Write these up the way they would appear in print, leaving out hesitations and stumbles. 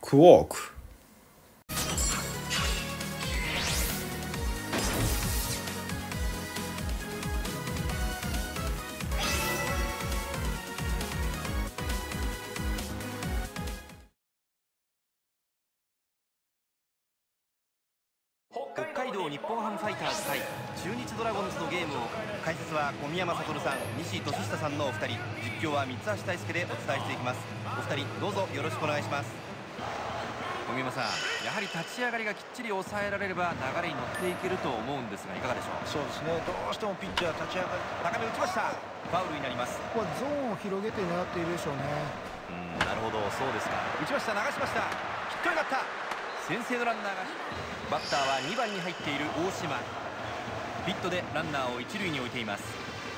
クォーク。 北海道日本ハムファイターズ対中日ドラゴンズのゲームを、解説は小宮山悟さん、西俊久さんのお二人、実況は三橋大輔でお伝えしていきます。お二人どうぞよろしくお願いします。小宮山さん、やはり立ち上がりがきっちり抑えられれば流れに乗っていけると思うんですが、いかがでしょう。 そうですね、どうしてもピッチャー立ち上がり高め打ちました。ファウルになります。 ここはゾーンを広げて狙っているでしょうね。 なるほど、そうですか。打ちました、流しました。ヒットになった。先制のランナーが、バッターは2番に入っている大島。ヒットでランナーを一塁に置いています。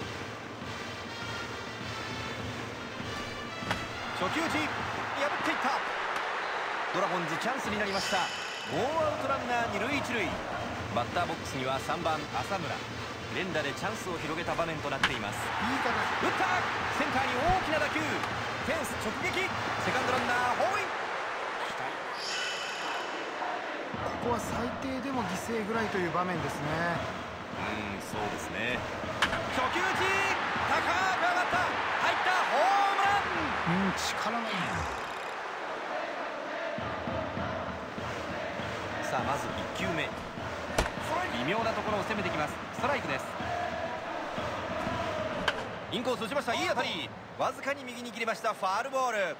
初球打ち、破っていった。ドラゴンズチャンスになりました。ノーアウトランナー二塁一塁。バッターボックスには3番浅村。連打でチャンスを広げた場面となっています。 いい形、 打った。センターに大きな打球、フェンス直撃。セカンドランナーホームイン。 ここは最低でも犠牲ぐらいという場面ですね。 そうですね。初球打ち、高く上がった。入った。ホームラン。 力のいい。 さあ、まず1球目、微妙なところを攻めてきます。ストライクです。インコース打ちました。いい当たり、わずかに右に切れました。ファウルボール。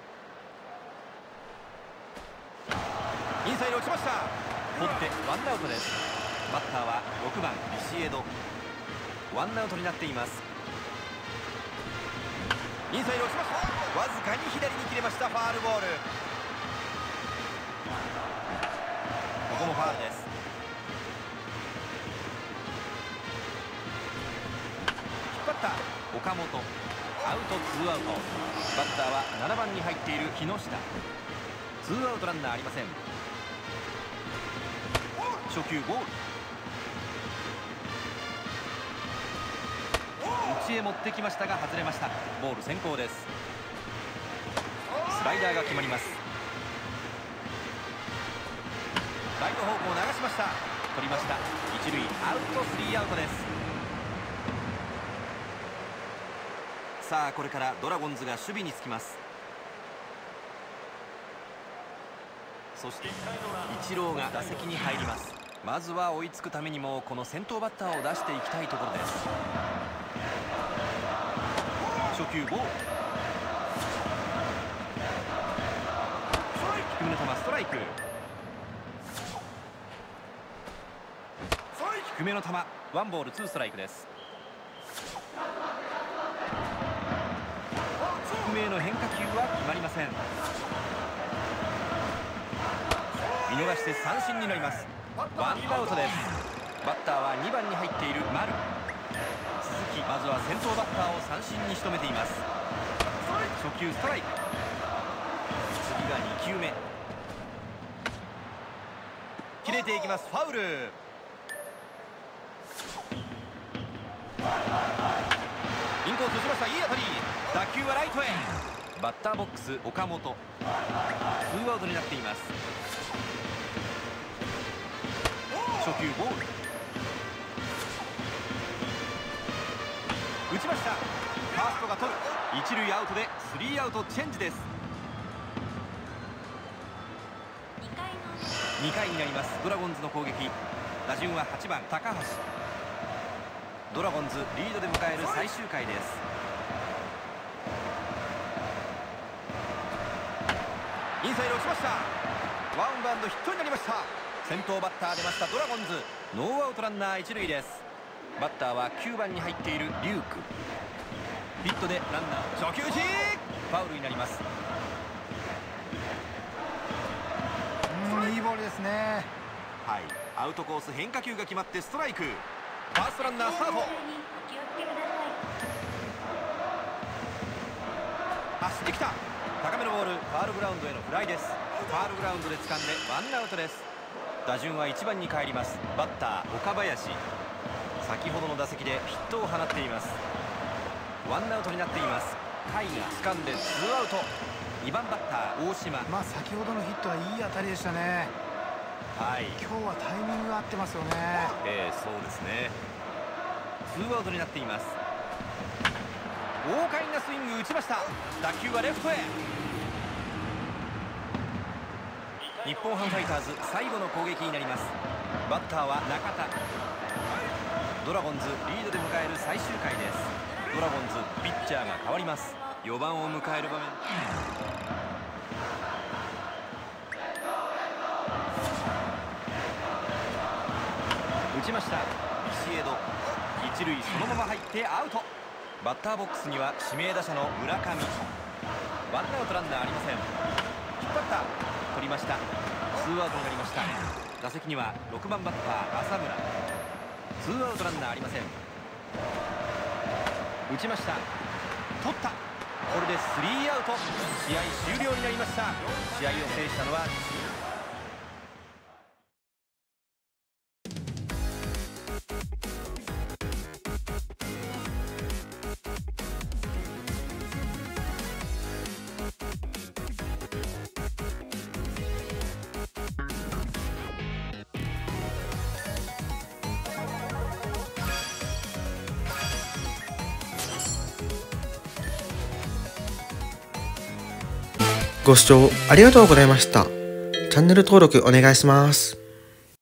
インサイド落ちました。取ってワンアウトです。バッターは6番ビシエド。ワンアウトになっています。インサイド落ちました。わずかに左に切れました。ファウルボール。ここもファウルです。引っ張った岡本。アウトツーアウト。バッターは7番に入っている木下。ツーアウトランナーありません。初球ボール。内へ持ってきましたが外れました。ボール先行です。スライダーが決まります。ライト方向流しました。取りました。一塁アウト、スリーアウトです。さあ、これからドラゴンズが守備につきます。そしてイチローが打席に入ります。まずは追いつくためにもこの先頭バッターを出していきたいところです。初球ボール。低めの球、ストライク。低めの球、ワンボールツーストライクです。低めへの変化球は決まりません。見逃して三振になります。ワンアウトです。バッターは2番に入っている丸。鈴木、まずは先頭バッターを三振に仕留めています。初球ストライク。次が2球目。切れていきます。ファウル。インコース打ちました。いい当たり。打球はライトへ。バッターボックス岡本。ツーアウトになっています。初球ボール。打ちました。ファーストが取る。一塁アウトでスリーアウトチェンジです。2回になります。ドラゴンズの攻撃。打順は8番高橋。ドラゴンズリードで迎える最終回です。インサイド打ちました。ワンバウンドヒットになりました。先頭バッター出ました。ドラゴンズノーアウトランナー一塁です。バッターは9番に入っているリューク。ヒットでランナー初球打ち。ファウルになります。 いいボールですね。 はい、アウトコース変化球が決まってストライク。ファーストランナースタート。走ってきた。高めのボール、ファールグラウンドへのフライです。ファールグラウンドで掴んでワンアウトです。打順は1番に帰ります。バッター岡林。先ほどの打席でヒットを放っています。ワンアウトになっています。甲斐が掴んでツーアウト。 2番バッター大島。 先ほどのヒットはいい当たりでしたね。 はい、 今日はタイミングが合ってますよね。 そうですね。2アウトになっています。豪快なスイング打ちました。打球はレフトへ。日本ハムファイターズ最後の攻撃になります。バッターは中田。ドラゴンズリードで迎える最終回です。ドラゴンズピッチャーが変わります。4番を迎える場面。打ちました。ビシエド。一塁そのまま入ってアウト。バッターボックスには指名打者の村上。ワンアウトランナーありません。引っ張った。取りました。2アウトになりました。打席には6番バッター浅村。2アウトランナーありません。打ちました。取った。これで3アウト。試合終了になりました。試合を制したのはご視聴ありがとうございました。チャンネル登録お願いします。